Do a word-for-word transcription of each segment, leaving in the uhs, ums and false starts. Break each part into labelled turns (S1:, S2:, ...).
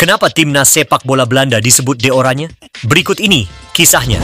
S1: Kenapa timnas sepak bola Belanda disebut De Oranje? Berikut ini kisahnya.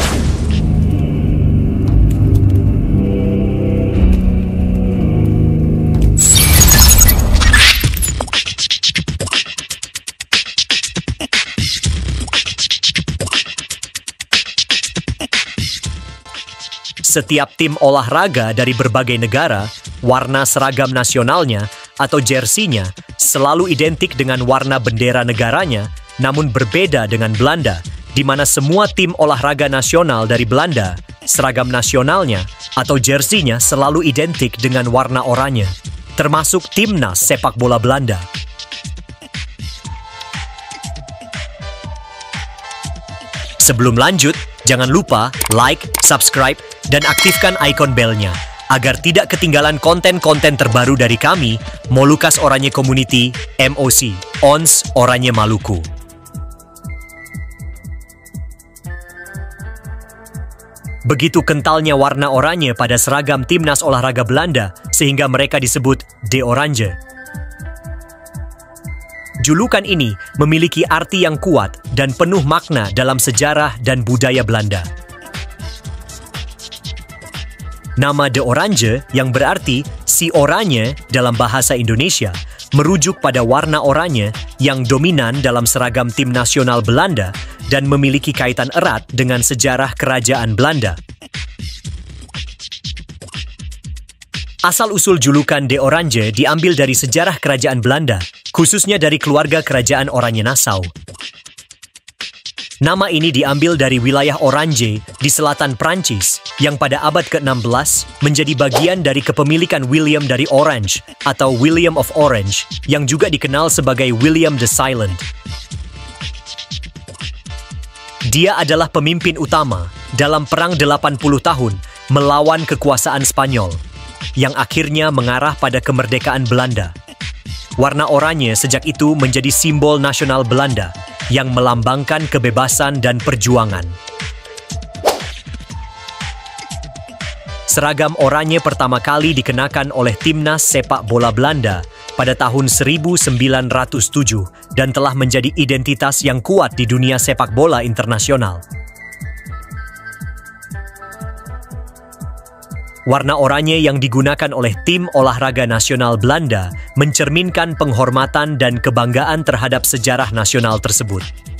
S1: Setiap tim olahraga dari berbagai negara, warna seragam nasionalnya atau jersinya selalu identik dengan warna bendera negaranya, namun berbeda dengan Belanda, di mana semua tim olahraga nasional dari Belanda, seragam nasionalnya atau jersinya selalu identik dengan warna oranye, termasuk timnas sepak bola Belanda. Sebelum lanjut, jangan lupa like, subscribe, dan aktifkan ikon belnya agar tidak ketinggalan konten-konten terbaru dari kami, Molucas Oranye Community, M O C, O N S Oranye Maluku. Begitu kentalnya warna oranye pada seragam timnas olahraga Belanda sehingga mereka disebut De Oranje. Julukan ini memiliki arti yang kuat dan penuh makna dalam sejarah dan budaya Belanda. Nama De Oranje yang berarti si oranye dalam bahasa Indonesia merujuk pada warna oranye yang dominan dalam seragam tim nasional Belanda dan memiliki kaitan erat dengan sejarah kerajaan Belanda. Asal-usul julukan De Oranje diambil dari sejarah kerajaan Belanda, khususnya dari keluarga kerajaan Oranje Nassau. Nama ini diambil dari wilayah Oranje di selatan Prancis yang pada abad ke enam belas menjadi bagian dari kepemilikan William dari Orange atau William of Orange yang juga dikenal sebagai William the Silent. Dia adalah pemimpin utama dalam Perang delapan puluh tahun melawan kekuasaan Spanyol yang akhirnya mengarah pada kemerdekaan Belanda. Warna oranye sejak itu menjadi simbol nasional Belanda yang melambangkan kebebasan dan perjuangan. Seragam oranye pertama kali dikenakan oleh timnas sepak bola Belanda pada tahun seribu sembilan ratus tujuh dan telah menjadi identitas yang kuat di dunia sepak bola internasional. Warna oranye yang digunakan oleh tim olahraga nasional Belanda mencerminkan penghormatan dan kebanggaan terhadap sejarah nasional tersebut.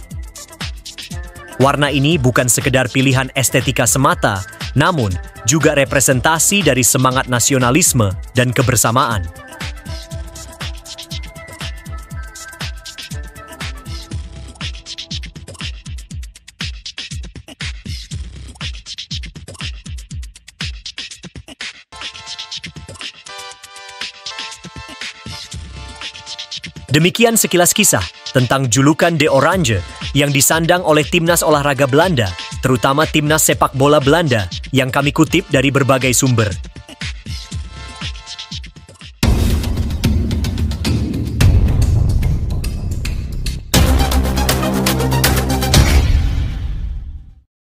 S1: Warna ini bukan sekedar pilihan estetika semata, namun juga representasi dari semangat nasionalisme dan kebersamaan. Demikian sekilas kisah tentang julukan De Oranje yang disandang oleh timnas olahraga Belanda, terutama timnas sepak bola Belanda yang kami kutip dari berbagai sumber.